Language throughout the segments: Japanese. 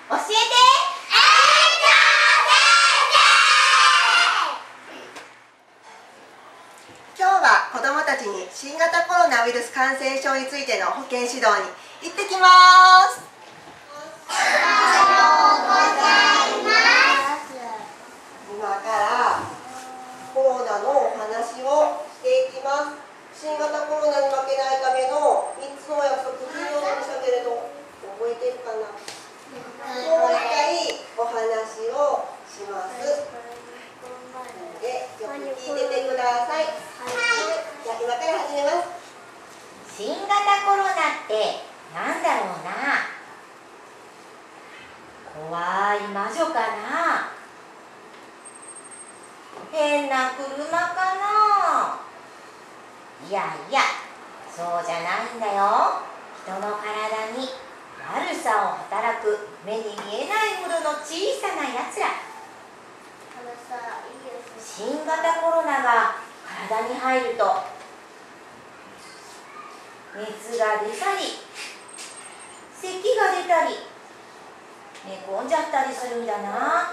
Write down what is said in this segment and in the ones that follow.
教えて今日は子どもたちに新型コロナウイルス感染症についての保健指導に行ってきます。おはようございます。今からコロナのお話をしていきます。新型コロナに負けないための3つのお約束、金曜日でしたけれど覚えてるかな。もう一回お話をします。で、よく聞いててください。じゃあ今から始めます。 新型コロナってなんだろうな。怖い魔女かな。変な車かな。いやいや、そうじゃないんだよ。人の体に悪さを働く目に見えないほどの小さなやつら。新型コロナが体に入ると熱が出たり咳が出たり寝込んじゃったりするんだな。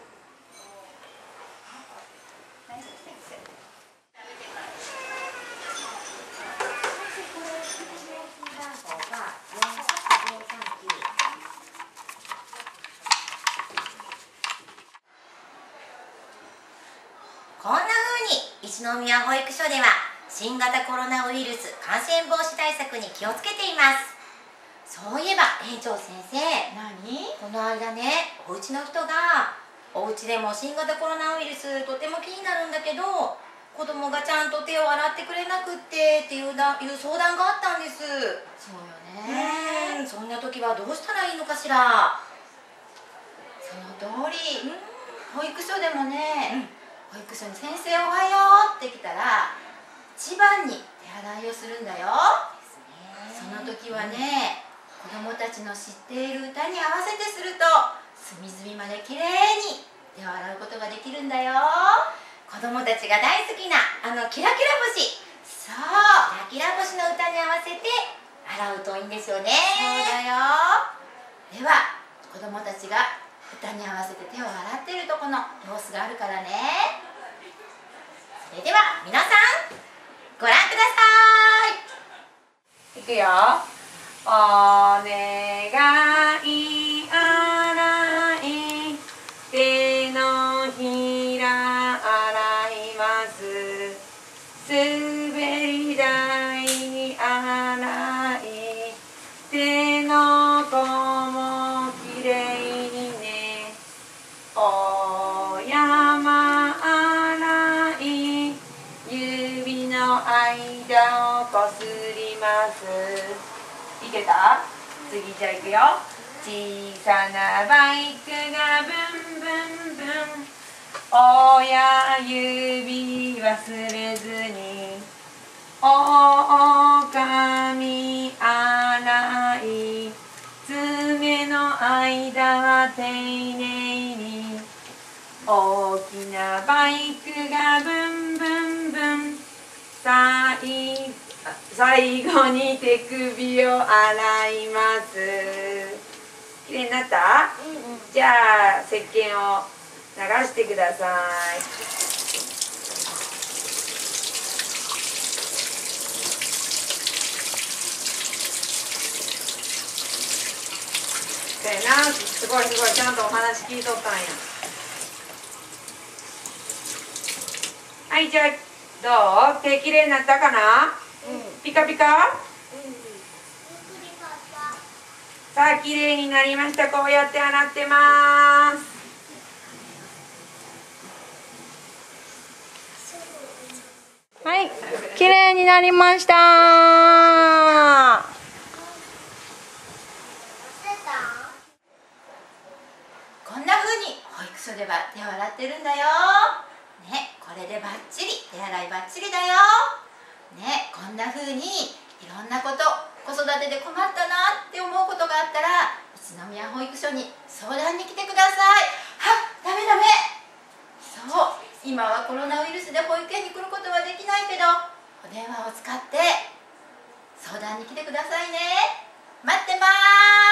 こんな風に一宮保育所では新型コロナウイルス感染防止対策に気をつけています。そういえば園長先生、この間ね、お家の人がお家でも新型コロナウイルスとても気になるんだけど子供がちゃんと手を洗ってくれなくってっていう相談があったんです。 そうよね。 そんな時はどうしたらいいのかしら。 その通り。保育所でもね、保育所に先生おはようって来たら一番に手洗いをするんだよ。その時はね、子供たちの知っている歌に合わせてすると隅々まできれいに手を洗うことができるんだよ。 子供たちが大好きなキラキラ星、そう、キラキラ星の歌に合わせて洗うといいんですよね。 そうだよ。では子供たちが歌に合わせて手を洗っているとこの様子があるからね。 それでは皆さんご覧ください。 いくよ。お願い洗い手のひら洗います滑り台洗い手の甲もきれいにねお山洗い指の間をこすりますいけた？次じゃあいくよ。小さなバイクがブンブンブン親指忘れずに狼洗い爪の間は丁寧に大きなバイクがブンブンブン最後に手首を洗います。きれいになった？じゃあ石鹸を流してください。すごいすごいちゃんとお話聞いとったんや。はいじゃあどう？手きれいになったかな？ピカピカ？さあきれいになりました。こうやって洗ってます。はい、きれいになりました。 こんな風に保育所では手を洗ってるんだよ。ね、これでバッチリ、手洗いバッチリだよ。ね、こんな風にいろんなこと、子育てで困ったなって思うことがあったら一宮保育所に相談に来てください。ダメダメ。そう、今はコロナウイルスで保育園に来ることはできないけどお電話を使って相談に来てくださいね。待ってます。